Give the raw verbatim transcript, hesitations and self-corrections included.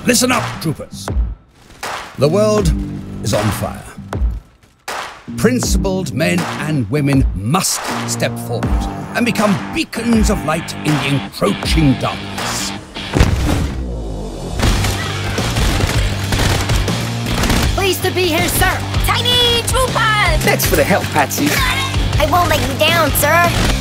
Listen up, troopers. The world is on fire. Principled men and women must step forward and become beacons of light in the encroaching darkness. Pleased to be here, sir. Tiny troopers! Thanks for the help, Patsy. I won't let you down, sir.